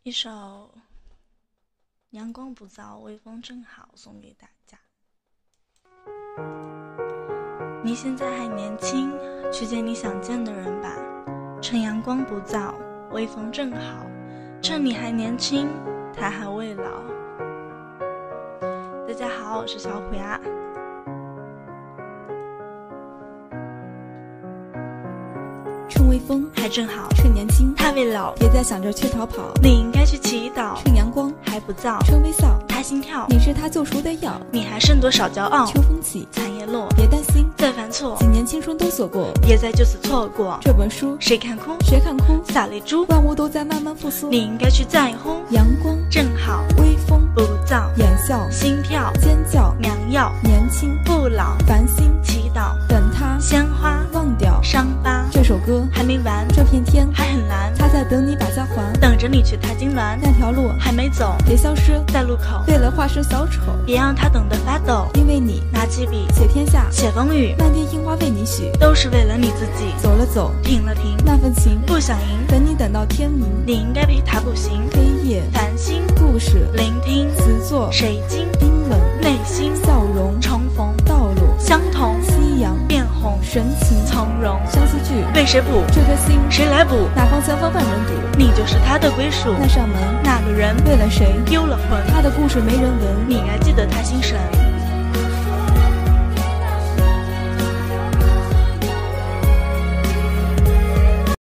一首《阳光不燥，微风正好》送给大家。你现在还年轻，去见你想见的人吧。趁阳光不燥，微风正好，趁你还年轻，他还未老。大家好，我是小虎牙。 趁微风还正好， 趁年轻他未老。 别再想着去逃跑， 你应该去祈祷。 趁阳光还不燥， 趁微笑他心跳。 你是他救赎的药， 你还剩多少骄傲？ 秋风起， 残叶落， 别担心再犯错， 几年青春都错过， 别再就此错过。 这本书谁看哭？ 谁看哭？ 洒泪珠， 万物都在慢慢复苏。 你应该去在乎。 阳光正好， 微风不燥， 眼笑心跳， 尖叫良药， 年轻不老， 繁星祈祷， 等他鲜花， 忘掉伤疤。 这首歌还没完， 这片天还很蓝， 他在等你把家还， 等着你去踏金銮。 那条路还没走， 别消失在路口， 为了化身小丑， 别让他等得发抖。 因为你拿起笔， 写天下， 写风雨， 漫天樱花为你许， 都是为了你自己。 走了走， 停了停， 那份情不想赢， 等你等到天明。 你应该陪他步行。 黑夜繁星， 故事聆听， 词作水晶， 冰冷内心， 笑容重逢， 道路相同， 夕阳变红， 神情从容。 相思句为谁补？ 这颗心谁来补？ 哪方前方万人堵， 你就是他的归属。 那扇门那个人为了谁丢了魂？ 他的故事没人闻， 你还记得他心神？